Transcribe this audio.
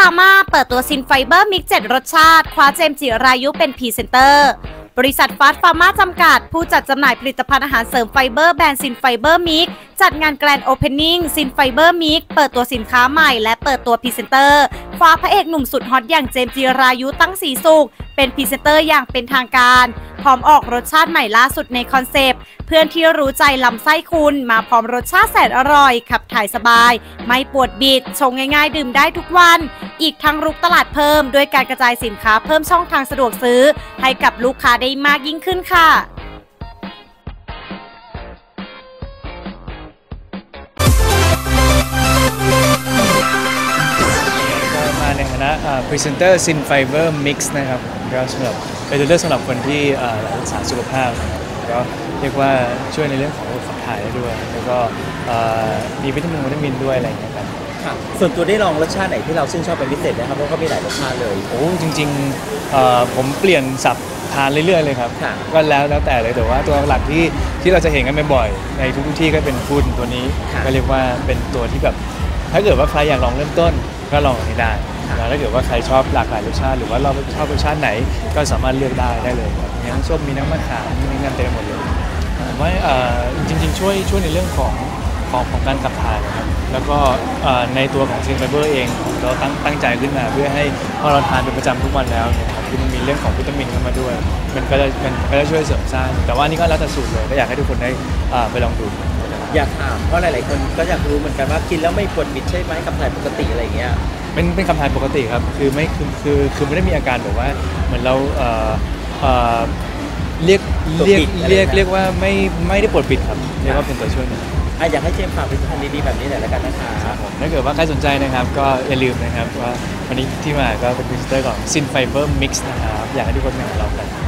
าร์มาเปิดตัวซินไฟเบอร์มิกซ์7รสชาติคว้าเจมส์จิรายุเป็นพรีเซนเตอร์บริษัทฟาสต์ฟาร์มาจำกัดผู้จัดจำหน่ายผลิตภัณฑ์อาหารเสริมไฟเบอร์แบรนด์ซินไฟเบอร์มิกซ์จัดงานแกรนด์โอเพนนิ่งซินไฟเบอร์มิกซ์เปิดตัวสินค้าใหม่และเปิดตัวพรีเซนเตอร์คว้าพระเอกหนุ่มสุดฮอตอย่างเจมส์จิรายุตั้งสีสุขเป็นพรีเซนเตอร์อย่างเป็นทางการพร้อมออกรสชาติใหม่ล่าสุดในคอนเซปต์เพื่อนที่รู้ใจลำไส้คุณมาพร้อมรสชาติแสนอร่อยขับถ่ายสบายไม่ปวดบิดชงง่ายๆดื่มได้ทุกวันอีกทั้งรุกตลาดเพิ่มด้วยการกระจายสินค้าเพิ่มช่องทางสะดวกซื้อให้กับลูกค้าได้มากยิ่งขึ้นค่ะมาในฐานะพรีเซนเตอร์ซินไฟเบอร์มิกซ์นะครับก็สำหรับเป็นตัวเลือกสำหรับคนที่รักษาสุขภาพก็เรียกว่าช่วยในเรื่องของขับถ่ายได้ด้วยแล้วก็มีวิตามินด้วยอะไรอย่างเงี้ยครับส่วนตัวได้ลองรสชาติไหนที่เราชื่นชอบเป็นพิเศษนะครับเพราะก็มีหลายรสชาติเลยโอ้จริงๆผมเปลี่ยนสับทานเรื่อยๆเลยครับก็แล้วแต่เลยแต่ว่าตัวหลักที่เราจะเห็นกันบ่อยในทุกที่ก็เป็นฟูดตัวนี้ก็เรียกว่าเป็นตัวที่แบบถ้าเกิดว่าใครอยากลองเริ่มต้นก็ลองอันนี้ได้แล้วถ้าเกิดว่าใครชอบหลากหลายรสชาติหรือว่าเราชอบรสชาติไหนก็สามารถเลือกได้เลยครับมีน้ำส้มมีน้ำมะขามมีน้ำเต็มหมดเลยว่าจริงๆช่วยในเรื่องของการขับถ่ายนะครับแล้วก็ในตัวของซินไฟเบอร์เองเราตั้งใจขึ้นมาเพื่อให้พอเราทานเป็นประจำทุกวันแล้วเนี่ยครับคือมันมีเรื่องของวิตามินเข้ามาด้วยมันก็จะช่วยเสริมสร้างแต่ว่านี่ก็แล้วแต่สูตรเลยก็อยากให้ทุกคนได้ไปลองดูอยากถามเพราะหลายๆคนก็อยากรู้เหมือนกันว่ากินแล้วไม่ปวดบิดใช่ไหมขับถ่ายปกติอะไรอย่างเงี้ยเป็นขับถ่ายปกติครับคือไม่ได้มีอาการแบบว่าเหมือนเราเรียกว่าไม่ได้ปวดบิดครับเรียกว่าเป็นตัวช่วยอยากให้เจมส์ฝากผลิตภัณฑ์ดีๆแบบนี้หน่อยละกันนะครับถ้าเกิดว่าใครสนใจนะครับก็อย่าลืมนะครับว่าวันนี้ที่มาก็เป็นพรีเซนเตอร์ของ Sin Fiber Mix นะครับอยากให้ทุกคนมาลองกัน